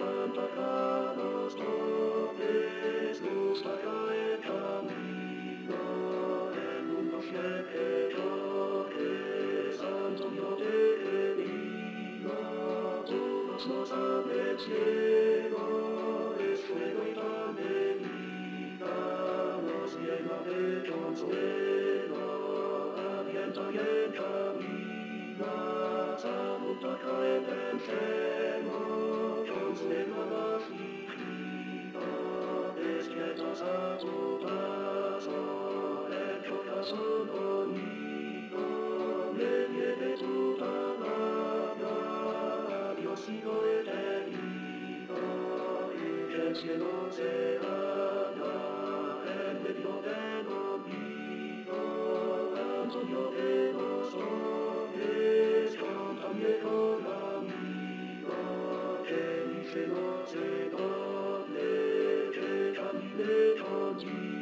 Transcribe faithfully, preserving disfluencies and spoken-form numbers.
Santa Carlos Torres, gusta caer camino, el mundo fiel que toques, Antonio de Viva, todos nos abre el cielo, es fuego y también vida, nos llena de consuelo, alienta y encamina, saluda caer enfermo, consuela la afligida, despiertas a todas, oh, el corazón unido, me lleve tu palabra, Dios Hijo eterno, y que el cielo se abra, en medio del olvido, Antonio de los hombres, contame con amigo, que mi fe no se doble, que camine contigo.